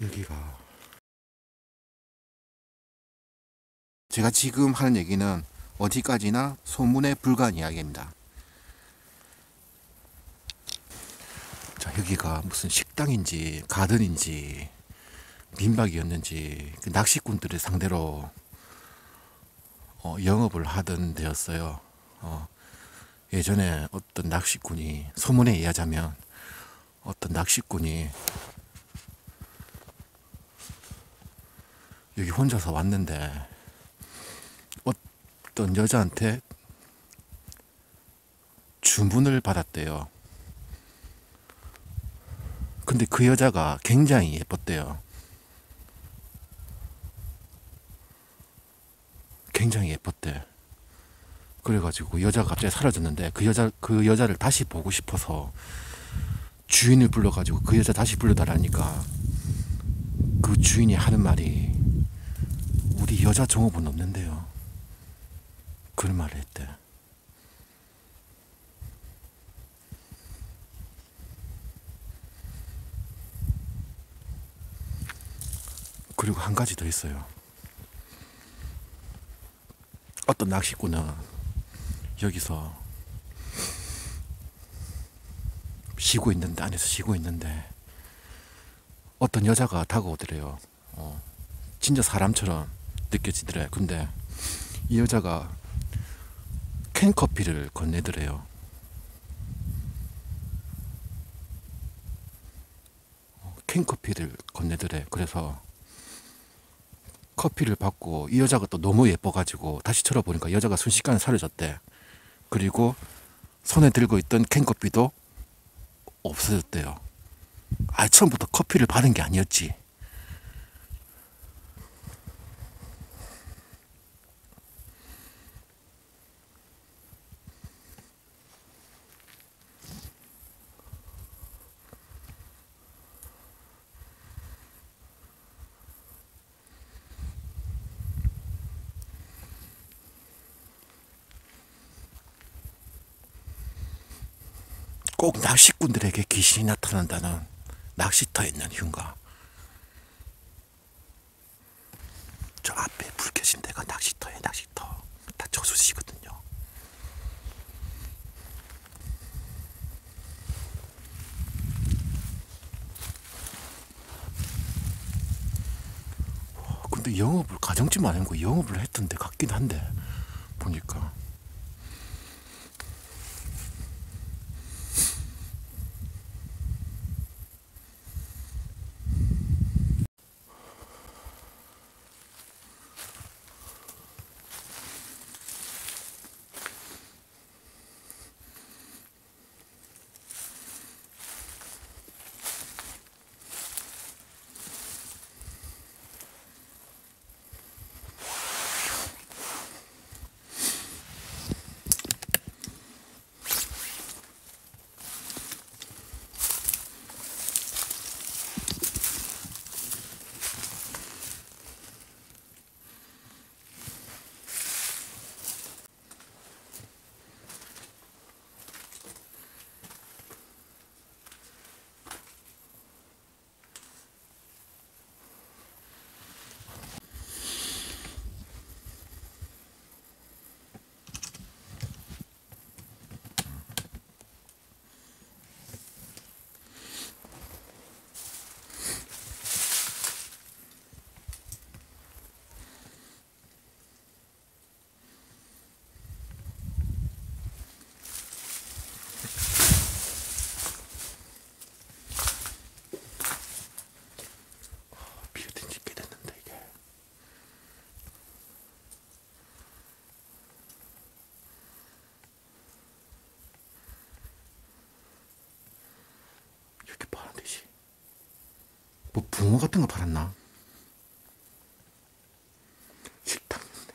여기가 제가 지금 하는 얘기는 어디까지나 소문에 불과한 이야기입니다. 자, 여기가 무슨 식당인지 가든인지 민박이었는지 그 낚시꾼들을 상대로 영업을 하던 데였어요. 예전에 어떤 낚시꾼이, 소문에 의하자면 어떤 낚시꾼이 여기 혼자서 왔는데 어떤 여자한테 주문을 받았대요. 근데 그 여자가 굉장히 예뻤대요. 굉장히 예뻤대. 그래가지고 여자가 갑자기 사라졌는데 그 여자를 다시 보고 싶어서 주인을 불러가지고 그 여자 다시 불러달라니까 그 주인이 하는 말이 우리 여자 종업은 없는데요. 그런 말을 했대. 그리고 한 가지 더 있어요. 어떤 낚시꾼은 여기서 쉬고 있는데, 안에서 쉬고 있는데 어떤 여자가 다가오더래요. 진짜 사람처럼 느껴지더래. 근데 이 여자가 캔커피를 건네더래요. 캔커피를 건네더래. 그래서 커피를 받고 이 여자가 또 너무 예뻐가지고 다시 쳐다보니까 여자가 순식간에 사라졌대. 그리고 손에 들고 있던 캔커피도 없어졌대요. 처음부터 커피를 받은 게 아니었지. 꼭 낚시꾼들에게 귀신이 나타난다는 낚시터에 있는 흉가. 저 앞에 불 켜진 데가 낚시터에 낚시터. 다 저수지거든요. 근데 영업을 가정집 아니고 영업을 했던 데 같긴 한데 보니까 이렇게 파란 듯이 뭐 붕어 같은 거 팔았나? 식당이었네.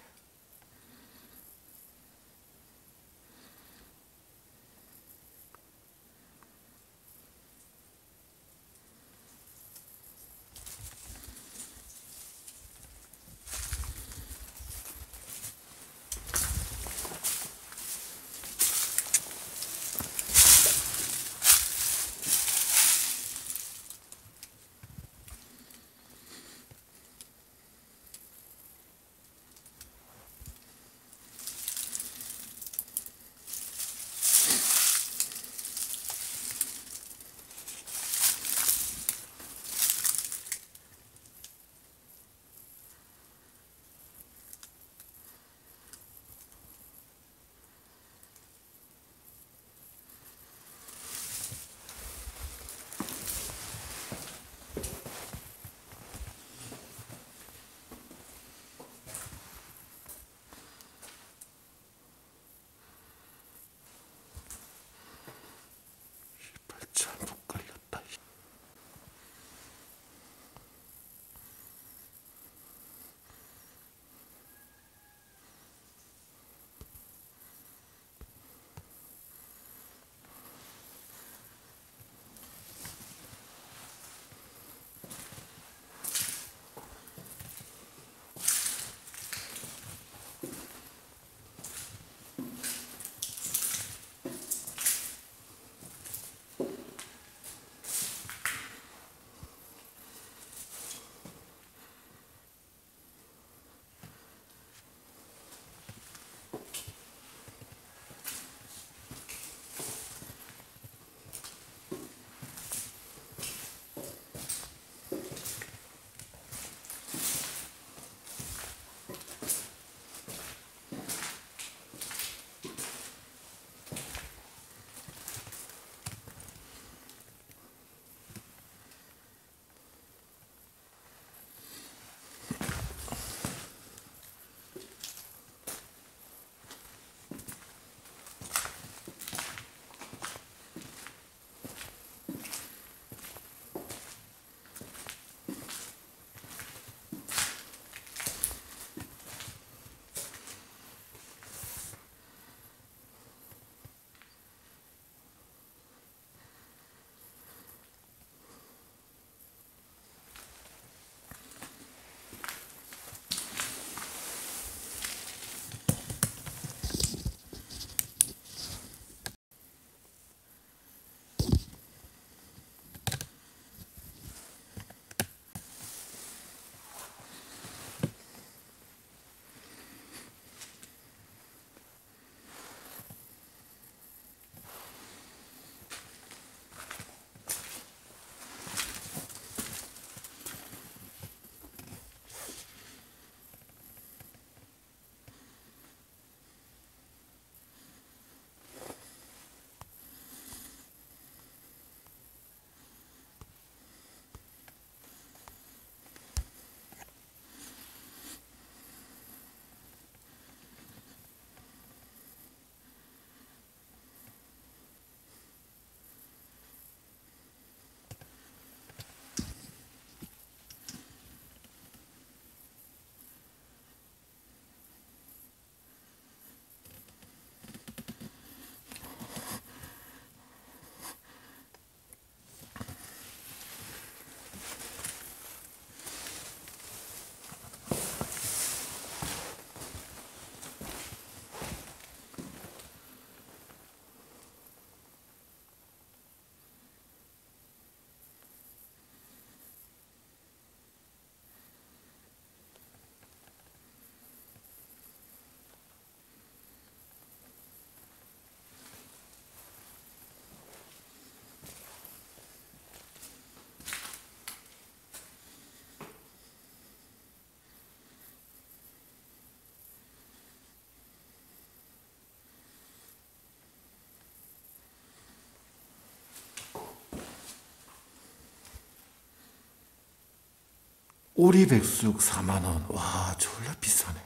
오리백숙 4만원. 와, 졸라 비싸네.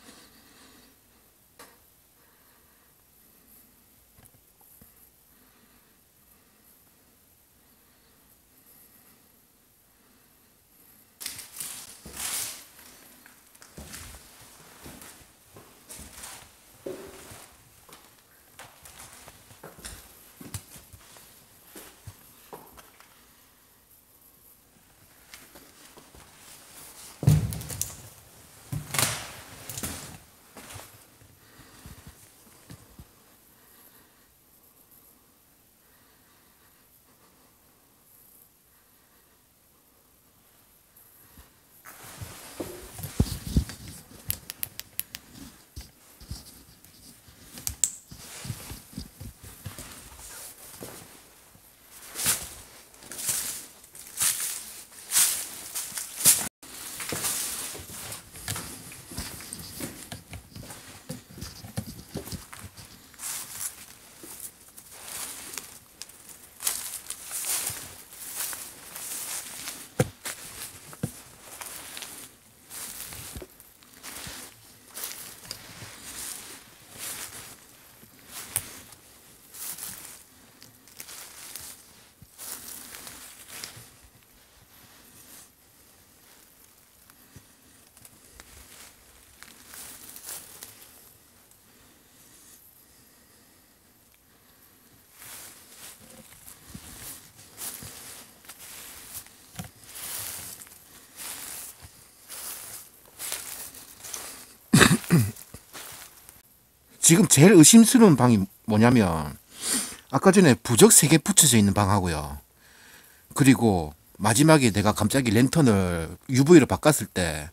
지금 제일 의심스러운 방이 뭐냐면 아까 전에 부적 3개 붙여져 있는 방하고요. 그리고 마지막에 내가 갑자기 랜턴을 UV로 바꿨을 때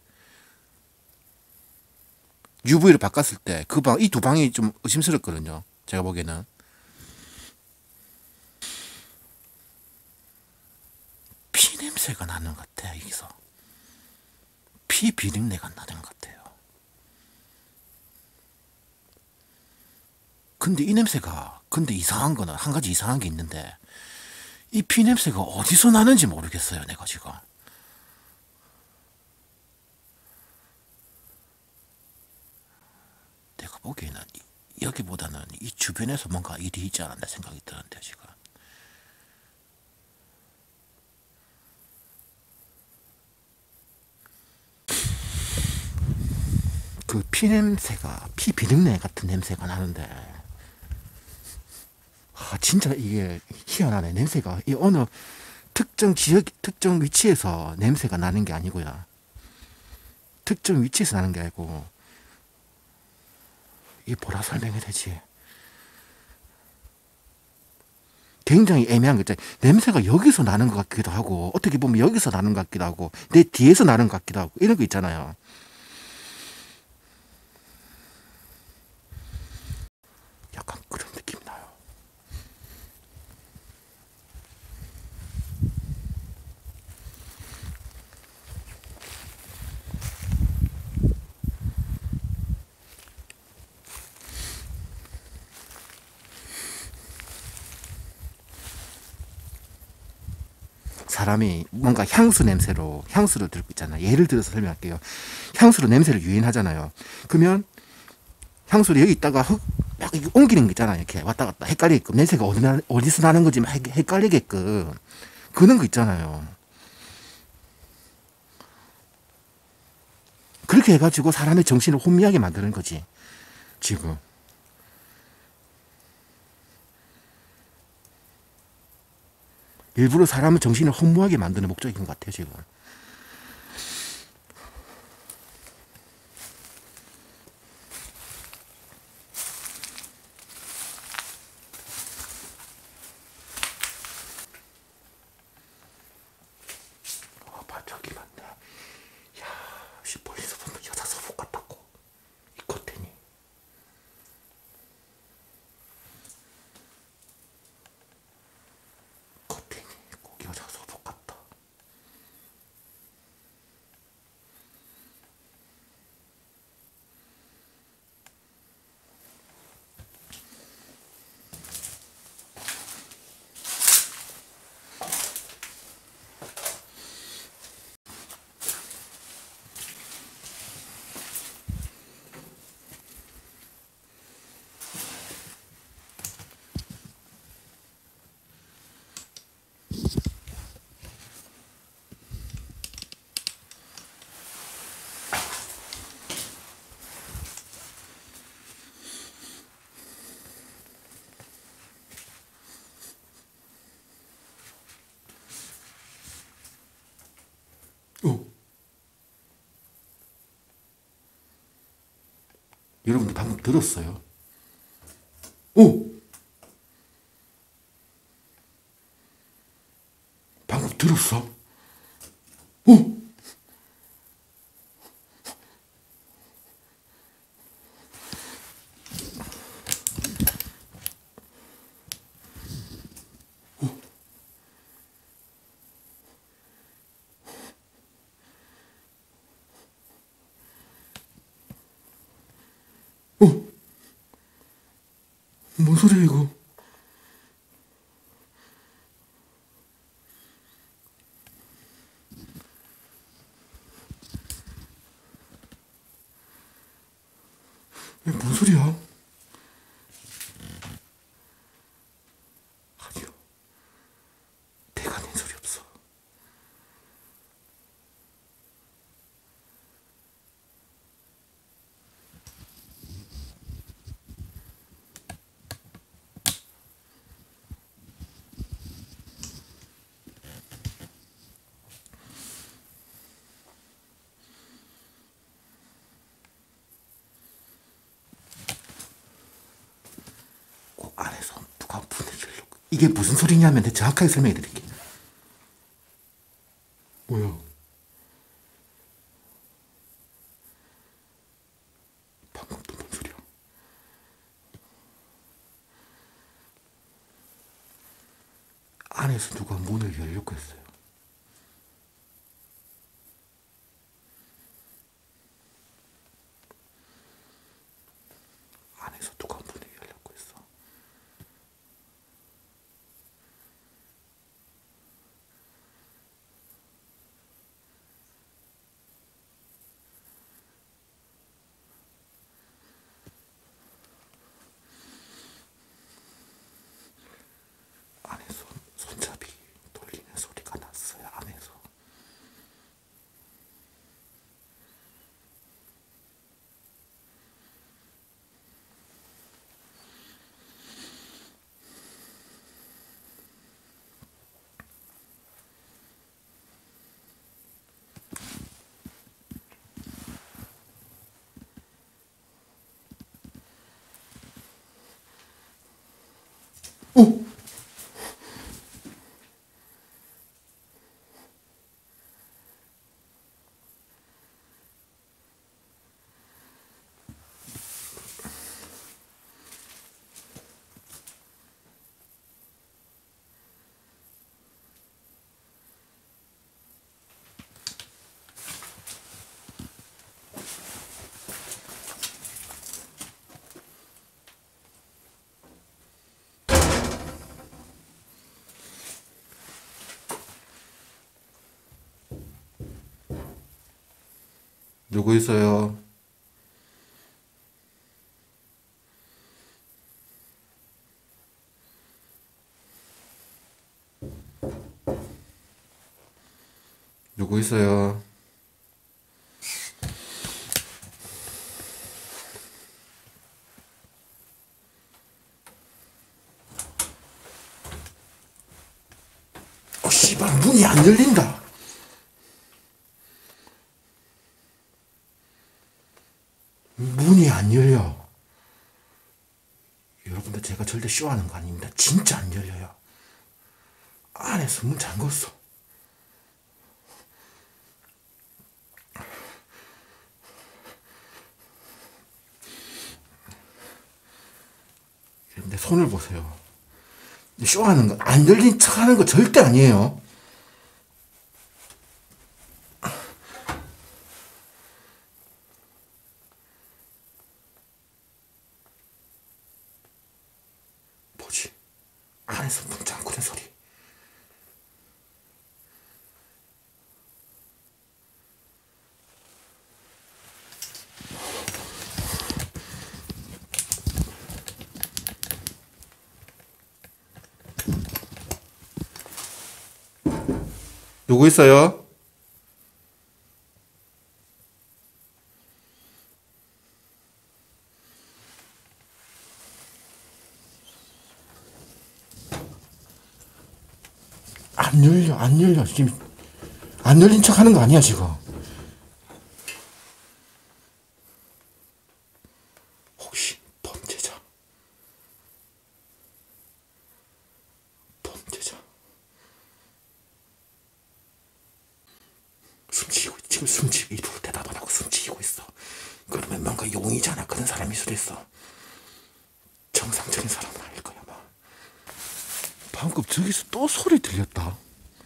그 방, 이 두 방이 좀 의심스럽거든요. 제가 보기에는. 피 냄새가 나는 것 같아, 여기서. 피 비린내가 나는 것 같아요. 근데 이 냄새가, 근데 이상한 거는, 한 가지 이상한 게 있는데, 이 피 냄새가 어디서 나는지 모르겠어요, 내가 지금. 내가 보기에는 여기보다는 이 주변에서 뭔가 일이 있지 않았나 생각이 드는데, 지금. 그 피 냄새가, 피 비린내 같은 냄새가 나는데, 아, 진짜 이게 희한하네. 냄새가 이 어느 특정 지역, 특정 위치에서 냄새가 나는 게 아니고요. 특정 위치에서 나는 게 아니고, 이 뭐라 설명해야 되지? 굉장히 애매한 거 있잖아요. 냄새가 여기서 나는 것 같기도 하고, 어떻게 보면 여기서 나는 것 같기도 하고, 내 뒤에서 나는 것 같기도 하고, 이런 거 있잖아요. 약간 그런 느낌이 나요. 사람이 뭔가 향수를 들고 있잖아요. 예를 들어서 설명할게요. 향수로 냄새를 유인하잖아요. 그러면 향수를 여기 있다가 막 옮기는 거 있잖아요. 이렇게 왔다 갔다 헷갈리게끔. 냄새가 어디서 나는 건지 막 헷갈리게끔. 그런 거 있잖아요. 그렇게 해가지고 사람의 정신을 혼미하게 만드는 거지. 지금. 일부러 사람의 정신을 혼무하게 만드는 목적인 것 같아요, 지금. 봐, 저기 맞네. 야, 멀리서 보면 여자 소복 같다고. 이 커튼이. 커튼이 꼭 여자 소복 같다. 여러분들 방금 들었어요? 오! 방금 들었어? 오! 뭔 소리야 이거? 이게 뭔 소리야? 아니요, 내가 낸 소리 없어. 그 안에서 누가 문을 열려고. 이게 무슨 소리냐면 내가 정확하게 설명해 드릴게. 뭐야? 방금 또 뭔 소리야? 안에서 누가 문을 열려고 했어요. 안에서 누가 문을 열려고 했어. 안에서 손잡이 돌리는 소리가 났어요. 안에서. 어? 누구 있어요? 누구 있어요? 씨발, 문이 안 열린다. 문이 안 열려. 여러분들, 제가 절대 쇼하는 거 아닙니다. 진짜 안 열려요. 안에서 문 잠궜어. 내 손을 보세요. 쇼하는 거, 안 열린 척 하는 거 절대 아니에요. 뭐지? 안에서 문 잠그는 소리. 누구 있어요? 안 열려, 안 열려. 지금 안 열린 척 하는 거 아니야, 지금. 숨지 일부러 대답 안 하고 숨지고 있어. 그러면 뭔가 용의자나 그런 사람일 수도 있어. 정상적인 사람은 아닐 거야 아마. 방금 저기서 또 소리 들렸다.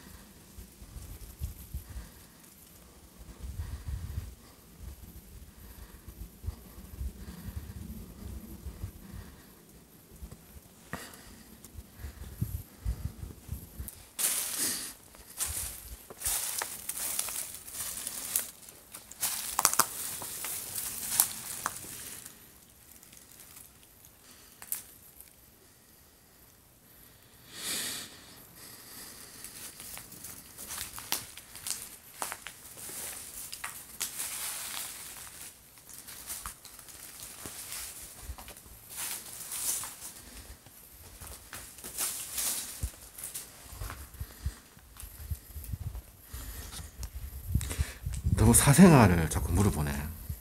너무 사생활을 자꾸 물어보네.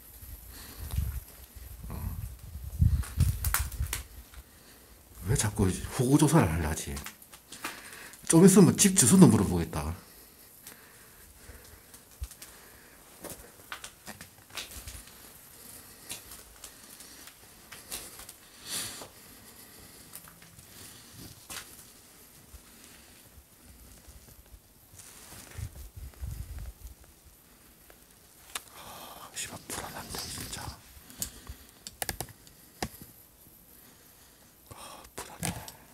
왜 자꾸 후보 조사를 하려지? 좀 있으면 집 주소도 물어보겠다. 씨발 불안한데 진짜. 불안해.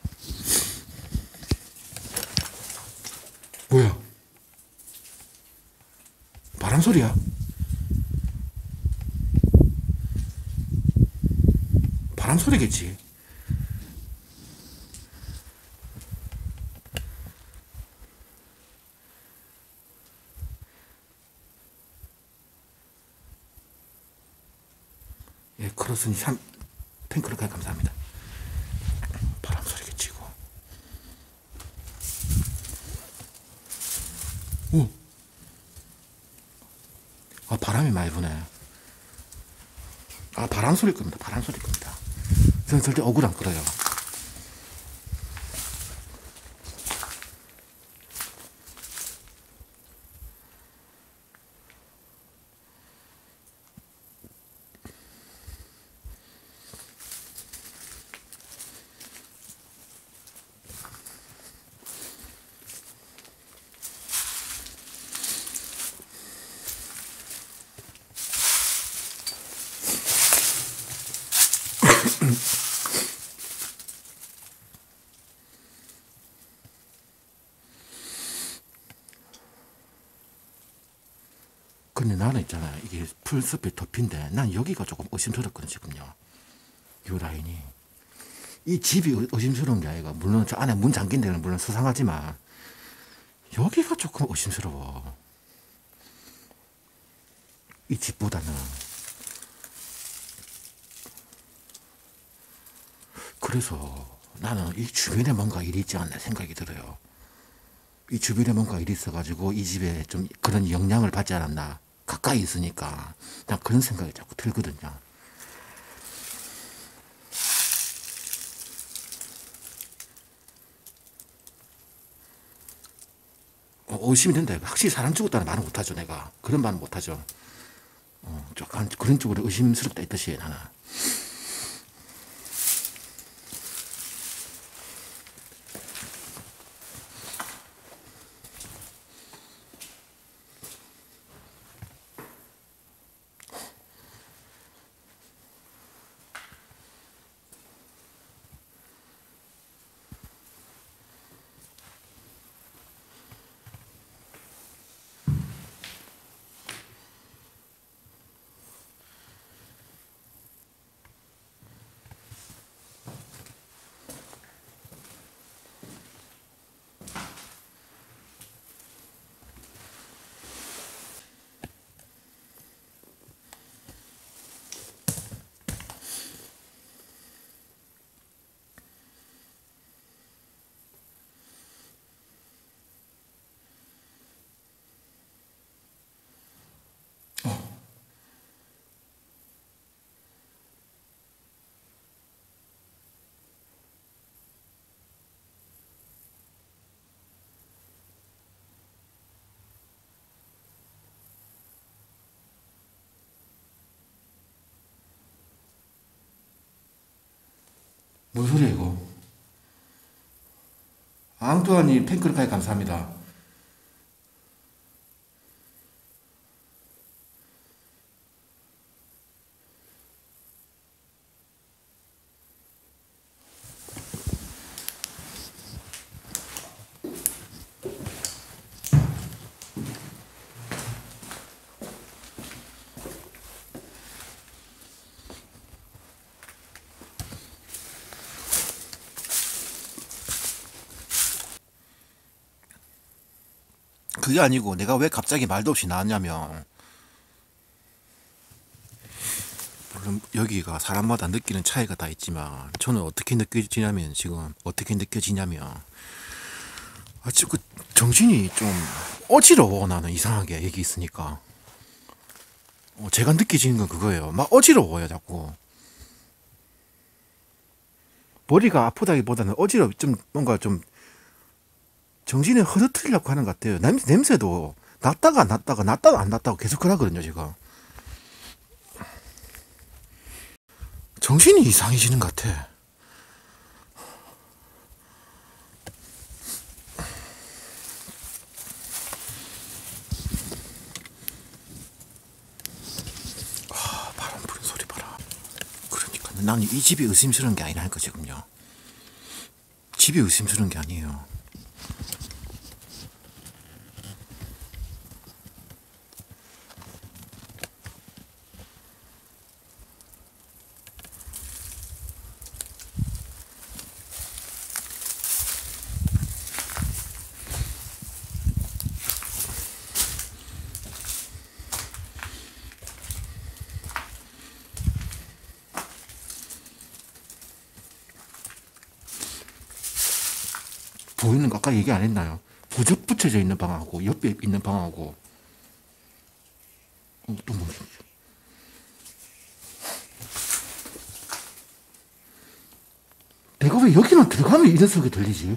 뭐야? 바람 소리야? 바람 소리겠지. 예, 크로스님 팬클럽까지 감사합니다. 바람 소리겠지 이거. 오. 아, 바람이 많이 부네. 아, 바람 소리일 겁니다. 바람 소리일 겁니다. 저는 절대 억울 안 끌어요. 근데 나는 있잖아요. 이게 풀숲이 덮인데 난 여기가 조금 의심스럽거든 지금요. 요 라인이. 이 집이 의심스러운 게 아니라 물론 저 안에 문 잠긴 데는 물론 수상하지만 여기가 조금 의심스러워. 이 집보다는. 그래서 나는 이 주변에 뭔가 일이 있지 않나 생각이 들어요. 이 주변에 뭔가 일이 있어가지고 이 집에 좀 그런 영향을 받지 않았나. 가까이 있으니까. 난 그런 생각이 자꾸 들거든요. 의심이 된다. 확실히 사람 죽었다는 말은 못하죠, 내가. 그런 말은 못하죠. 조금 그런 쪽으로 의심스럽다 이 뜻이에요, 나는. 뭔 소리야 이거? 앙뚜아님 팬클럽까지 감사합니다. 그게 아니고 내가 왜 갑자기 말도 없이 나왔냐면, 물론 여기가 사람마다 느끼는 차이가 다 있지만 저는 어떻게 느껴지냐면, 지금 어떻게 느껴지냐면, 지금 그 정신이 좀 어지러워. 나는 이상하게 여기 있으니까 제가 느껴지는 건 그거예요. 막 어지러워요 자꾸. 머리가 아프다기보다는 좀 뭔가 좀 정신을 흐트리려고 하는 것 같아요. 냄새도 났다가 안 났다가 났다가 안 났다고 계속 그러거든요 지금. 정신이 이상해지는 것 같아. 바람 부는 소리 봐라. 그러니까 나는 이 집이 의심스러운 게 아니라니까 지금요. 집이 의심스러운 게 아니에요. 보이는 거 아까 얘기 안 했나요? 부적 붙여져 있는 방하고 옆에 있는 방하고 또 뭐? 내가 왜 여기만 들어가면 이런 소리 들리지?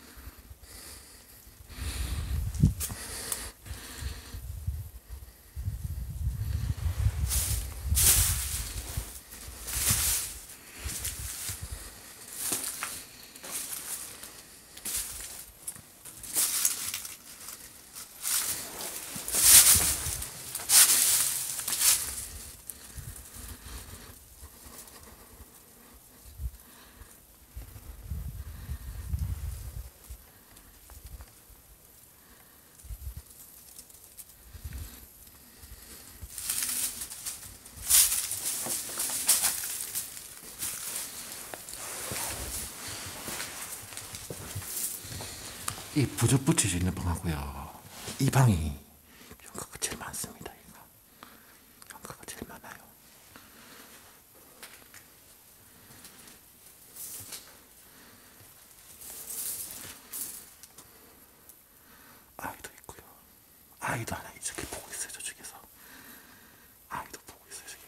이 부적 붙여져 있는 방하고요. 이 방이 연가가 제일 많습니다. 이거 연가가 제일 많아요. 아이도 있고요. 아이도 하나 저기 보고 있어요. 저쪽에서 아이도 보고 있어요. 저기.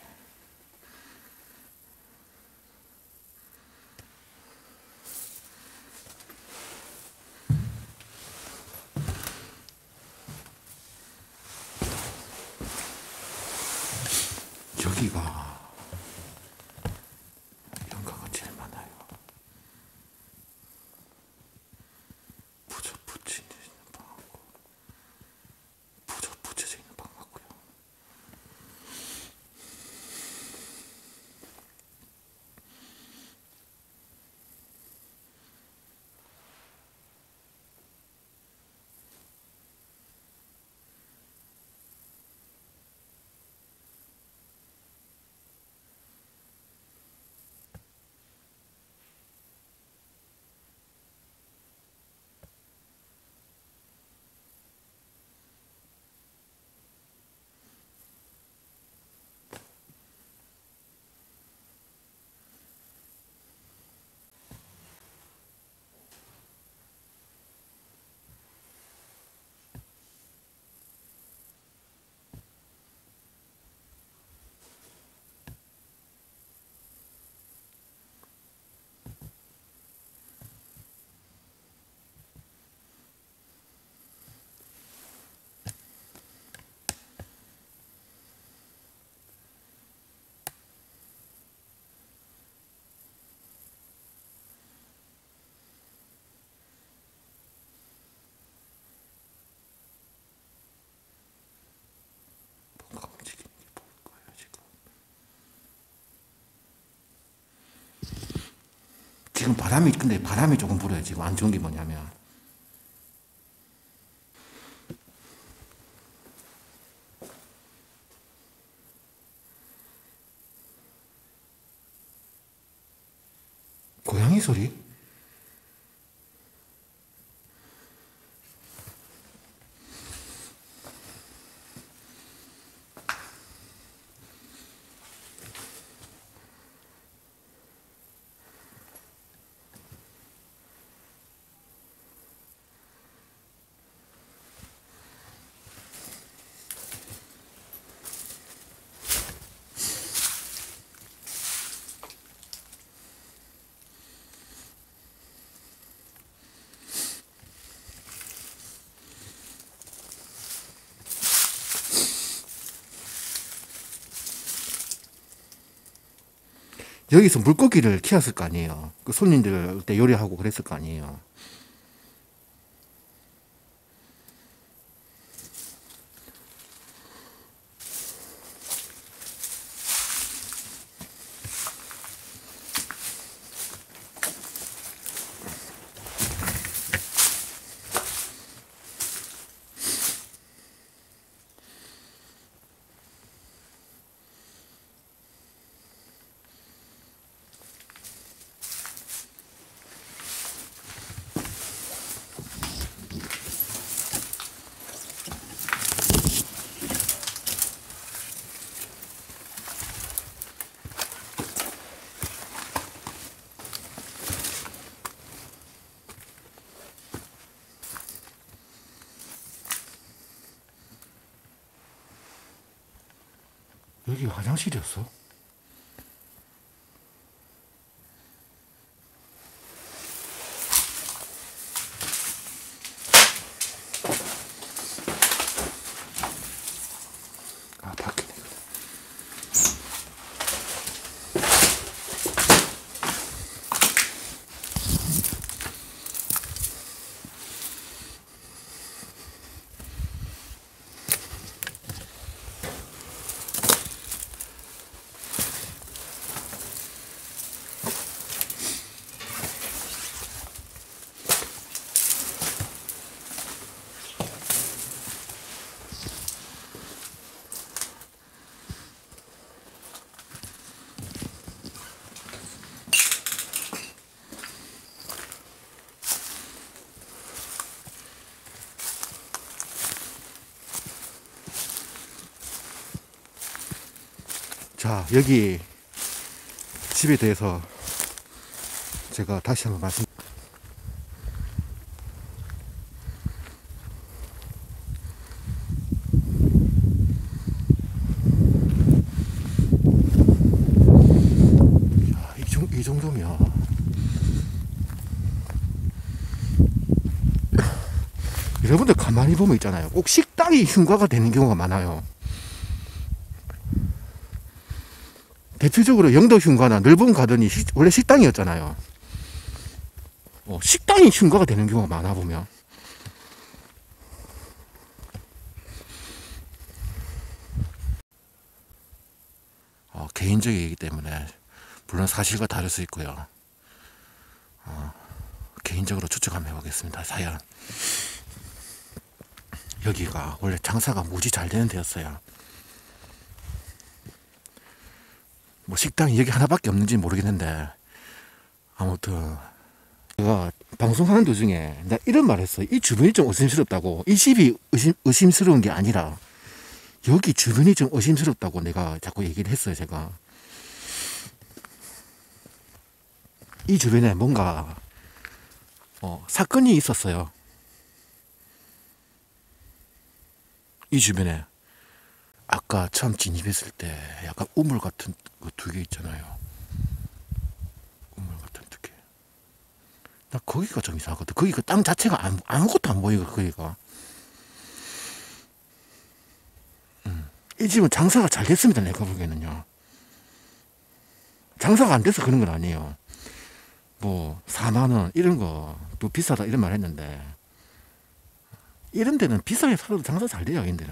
여기가 연가가 제일 많아요. 부적 붙여져 있는 방하고 부적 붙여져 있는 방 같고요. 지금 근데 바람이 조금 불어요. 지금 안 좋은 게 뭐냐면, 고양이 소리? 여기서 물고기를 키웠을 거 아니에요. 그 손님들 때 요리하고 그랬을 거 아니에요. 여기 화장실이었어? 아, 밖이네. 자, 여기 집에 대해서 제가 다시 한번 말씀. 이 정도면 여러분들 가만히 보면 있잖아요. 꼭 식당이 흉가가 되는 경우가 많아요. 대표적으로 영덕 흉가나 넓은 가든이 원래 식당이었잖아요. 식당이 흉가가 되는 경우가 많아 보면. 개인적인 얘기 때문에 물론 사실과 다를 수 있고요. 개인적으로 추측 한번 해보겠습니다. 사연. 여기가 원래 장사가 무지 잘 되는 데였어요. 뭐 식당이 여기 하나밖에 없는지 모르겠는데, 아무튼 제가 방송하는 도중에 나 이런 말 했어요. 이 주변이 좀 의심스럽다고. 이 집이 의심스러운 게 아니라 여기 주변이 좀 의심스럽다고 내가 자꾸 얘기를 했어요. 제가 이 주변에 뭔가 사건이 있었어요. 이 주변에 아까 처음 진입했을 때 약간 우물 같은 거 두 개 있잖아요. 우물 같은 두 개. 나 거기가 좀 이상하거든. 거기가 땅 자체가 아무것도 안 보이고 거기가. 이 집은 장사가 잘 됐습니다. 내가 보기에는요. 장사가 안 돼서 그런 건 아니에요. 뭐 4만 원 이런 거 또 비싸다 이런 말 했는데, 이런 데는 비싸게 살아도 장사 잘 돼요. 인데는.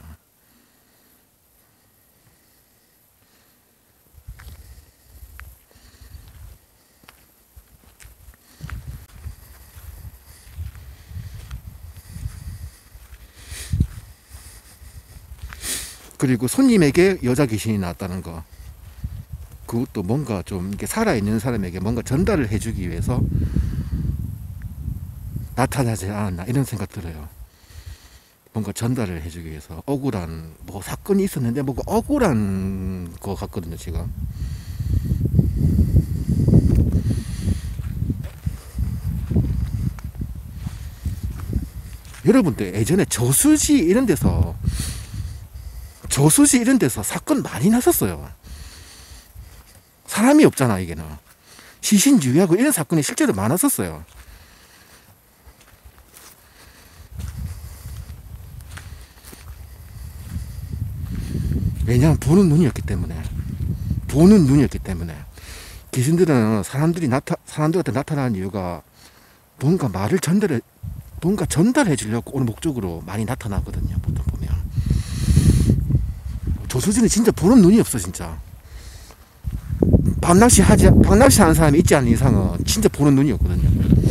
그리고 손님에게 여자 귀신이 나왔다는 거, 그것도 뭔가 좀 이렇게 살아있는 사람에게 뭔가 전달을 해주기 위해서 나타나지 않았나 이런 생각 들어요. 뭔가 전달을 해주기 위해서 억울한 뭐 사건이 있었는데 뭐가 억울한 거 같거든요 지금. 여러분들 예전에 저수지 이런 데서 사건 많이 났었어요. 사람이 없잖아. 이게는 시신주의하고 이런 사건이 실제로 많았었어요. 왜냐하면 보는 눈이었기 때문에 귀신들은 사람들한테 나타나는 이유가 뭔가 전달해 주려고 오는 목적으로 많이 나타나거든요. 보통 보면 조수진은 진짜 보는 눈이 없어. 진짜 밤낚시 하는 사람이 있지 않은 이상은 진짜 보는 눈이 없거든요.